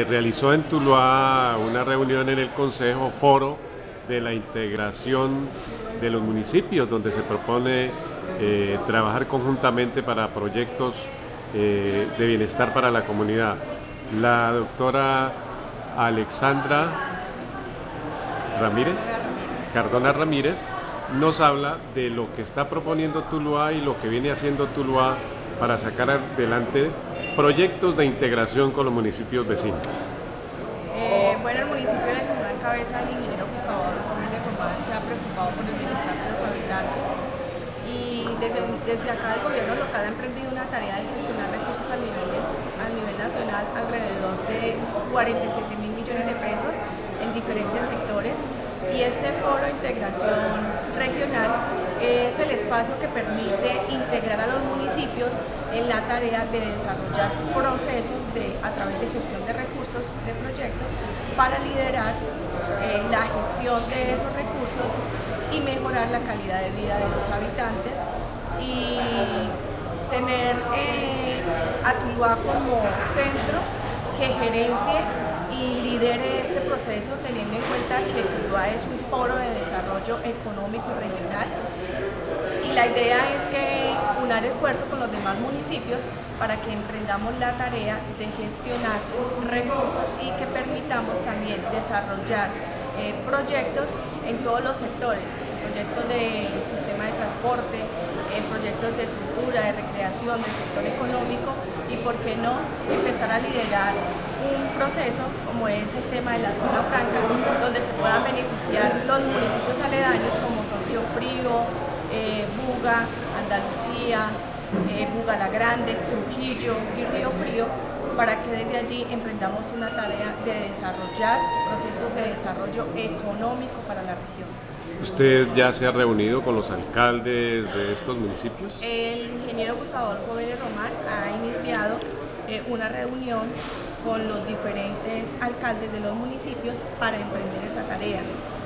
Se realizó en Tuluá una reunión en el Consejo Foro de la integración de los municipios, donde se propone trabajar conjuntamente para proyectos de bienestar para la comunidad. La doctora Alexandra Cardona Ramírez nos habla de lo que está proponiendo Tuluá y lo que viene haciendo Tuluá para sacar adelante proyectos de integración con los municipios vecinos. Bueno, el municipio de Tuluá encabeza el ingeniero Gustavo Gómez Román, se ha preocupado por el bienestar de los habitantes y desde acá el gobierno local ha emprendido una tarea de gestionar recursos a nivel nacional, alrededor de 47.000 millones de pesos en diferentes sectores, y este foro de integración regional es el espacio que permite integrar a los municipios en la tarea de desarrollar procesos a través de gestión de recursos, de proyectos, para liderar la gestión de esos recursos y mejorar la calidad de vida de los habitantes, y tener a Tuluá como centro que gerencie y lidere este proceso, teniendo en cuenta que Tuluá es un polo de desarrollo económico y regional, y la idea es que unar esfuerzos con los demás municipios para que emprendamos la tarea de gestionar recursos y que permitamos también desarrollar proyectos en todos los sectores, proyectos del sistema de transporte, proyectos de cultura, de recreación, del sector económico, y por qué no empezar a liderar un proceso como es el tema de la zona franca, donde se puedan beneficiar los municipios aledaños como son Río Frío, Buga, Andalucía, Buga la Grande, Trujillo y Río Frío, para que desde allí emprendamos una tarea de desarrollar procesos de desarrollo económico para la región. ¿Usted ya se ha reunido con los alcaldes de estos municipios? El ingeniero Gustavo Gómez Román ha iniciado una reunión con los diferentes alcaldes de los municipios para emprender esa tarea.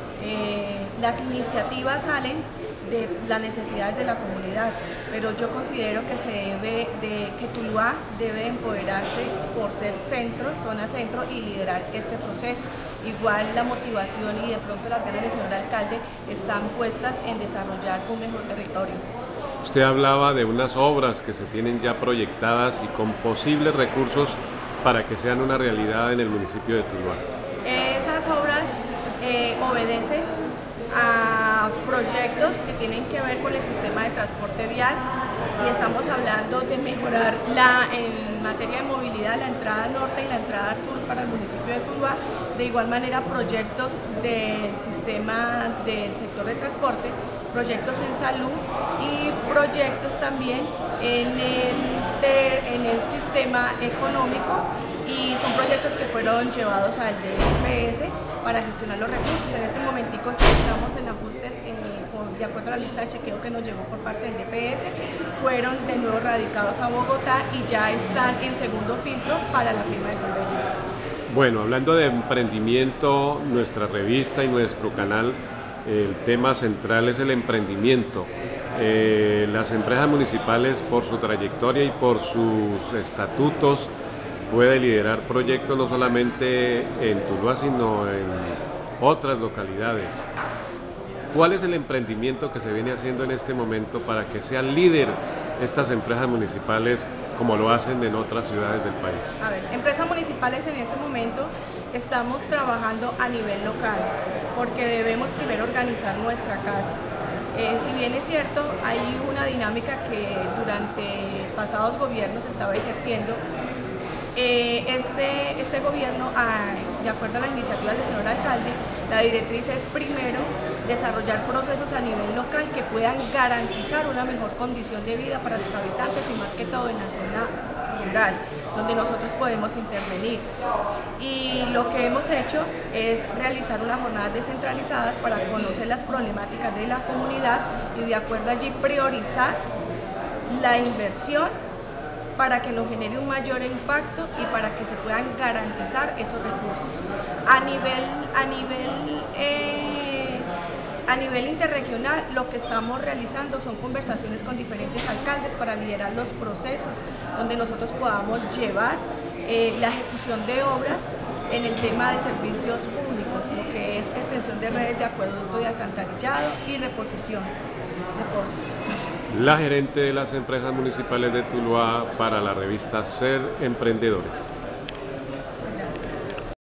Las iniciativas salen de las necesidades de la comunidad, pero yo considero que Tuluá debe empoderarse por ser centro, zona centro, y liderar este proceso. Igual la motivación y de pronto las ganas del señor alcalde están puestas en desarrollar un mejor territorio. Usted hablaba de unas obras que se tienen ya proyectadas y con posibles recursos para que sean una realidad en el municipio de Tuluá. Esas obras obedecen a proyectos que tienen que ver con el sistema de transporte vial, y estamos hablando de mejorar en materia de movilidad la entrada norte y la entrada sur para el municipio de Tuluá. De igual manera, proyectos del sistema del sector de transporte, proyectos en salud y proyectos también en el sistema económico, y son proyectos que fueron llevados al DPS para gestionar los recursos. En este momentico estamos en ajustes de acuerdo a la lista de chequeo que nos llegó por parte del DPS, fueron de nuevo radicados a Bogotá y ya están en segundo filtro para la firma del convenio. Bueno, hablando de emprendimiento, nuestra revista y nuestro canal, el tema central es el emprendimiento. Las empresas municipales, por su trayectoria y por sus estatutos, puede liderar proyectos no solamente en Tuluá, sino en otras localidades. ¿Cuál es el emprendimiento que se viene haciendo en este momento para que sean líder estas empresas municipales como lo hacen en otras ciudades del país? A ver, empresas municipales en este momento estamos trabajando a nivel local, porque debemos primero organizar nuestra casa. Si bien es cierto, hay una dinámica que durante pasados gobiernos se estaba ejerciendo. Este gobierno, de acuerdo a la iniciativa del señor alcalde, la directriz es primero desarrollar procesos a nivel local que puedan garantizar una mejor condición de vida para los habitantes, y más que todo en la zona rural, donde nosotros podemos intervenir. Y lo que hemos hecho es realizar unas jornadas descentralizadas para conocer las problemáticas de la comunidad y de acuerdo allí priorizar la inversión para que nos genere un mayor impacto y para que se puedan garantizar esos recursos. A nivel interregional, lo que estamos realizando son conversaciones con diferentes alcaldes para liderar los procesos, donde nosotros podamos llevar la ejecución de obras en el tema de servicios públicos, lo que es extensión de redes de acueducto y alcantarillado y reposición de pozos. La gerente de las empresas municipales de Tuluá para la revista Ser Emprendedores.